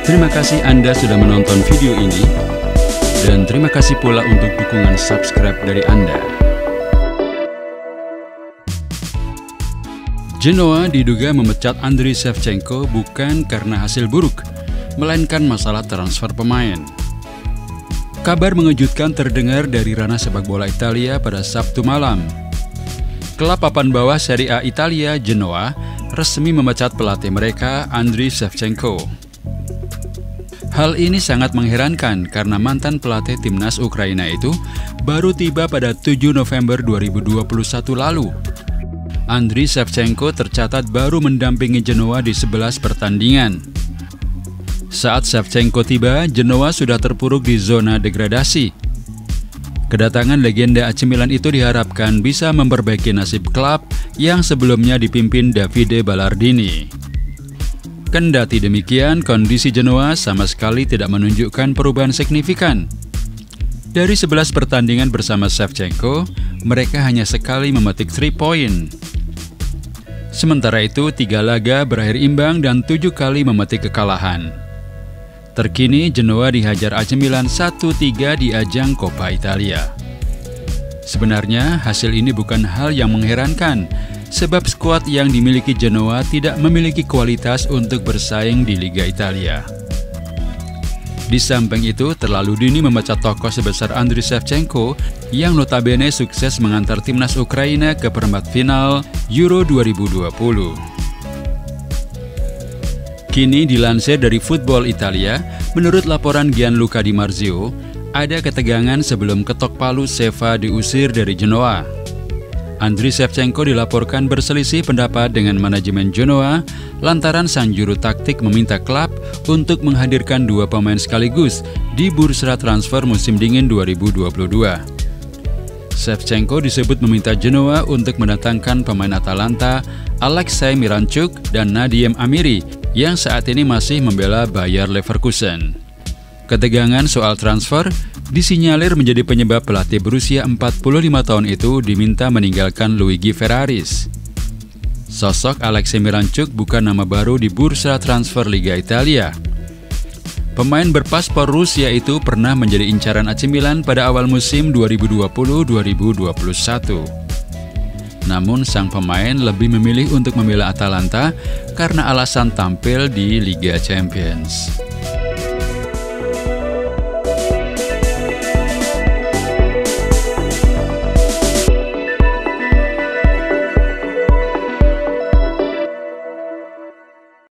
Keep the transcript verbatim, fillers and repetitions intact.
Terima kasih Anda sudah menonton video ini, dan terima kasih pula untuk dukungan subscribe dari Anda. Genoa diduga memecat Andriy Shevchenko bukan karena hasil buruk, melainkan masalah transfer pemain. Kabar mengejutkan terdengar dari ranah sepak bola Italia pada Sabtu malam. Klub papan bawah Serie A Italia, Genoa, resmi memecat pelatih mereka, Andriy Shevchenko. Hal ini sangat mengherankan karena mantan pelatih timnas Ukraina itu baru tiba pada tujuh November dua ribu dua puluh satu lalu. Andriy Shevchenko tercatat baru mendampingi Genoa di sebelas pertandingan. Saat Shevchenko tiba, Genoa sudah terpuruk di zona degradasi. Kedatangan legenda A C Milan itu diharapkan bisa memperbaiki nasib klub yang sebelumnya dipimpin Davide Ballardini. Kendati demikian, kondisi Genoa sama sekali tidak menunjukkan perubahan signifikan. Dari sebelas pertandingan bersama Shevchenko, mereka hanya sekali memetik tiga poin. Sementara itu, tiga laga berakhir imbang dan tujuh kali memetik kekalahan. Terkini, Genoa dihajar A C Milan satu tiga di ajang Coppa Italia. Sebenarnya, hasil ini bukan hal yang mengherankan, sebab skuad yang dimiliki Genoa tidak memiliki kualitas untuk bersaing di Liga Italia. Di samping itu, terlalu dini memecat tokoh sebesar Andriy Shevchenko yang notabene sukses mengantar timnas Ukraina ke perempat final Euro dua ribu dua puluh. Kini dilansir dari Football Italia, menurut laporan Gianluca Di Marzio, ada ketegangan sebelum ketok palu Sheva diusir dari Genoa. Andriy Shevchenko dilaporkan berselisih pendapat dengan manajemen Genoa lantaran sang juru taktik meminta klub untuk menghadirkan dua pemain sekaligus di bursa transfer musim dingin dua ribu dua puluh dua. Shevchenko disebut meminta Genoa untuk mendatangkan pemain Atalanta Aleksej Miranchuk dan Nadiem Amiri yang saat ini masih membela Bayer Leverkusen. Ketegangan soal transfer disinyalir menjadi penyebab pelatih berusia empat puluh lima tahun itu diminta meninggalkan Luigi Ferraris. Sosok Aleksej Miranchuk bukan nama baru di bursa transfer Liga Italia. Pemain berpaspor Rusia itu pernah menjadi incaran A C Milan pada awal musim dua ribu dua puluh dua ribu dua puluh satu. Namun sang pemain lebih memilih untuk membela Atalanta karena alasan tampil di Liga Champions.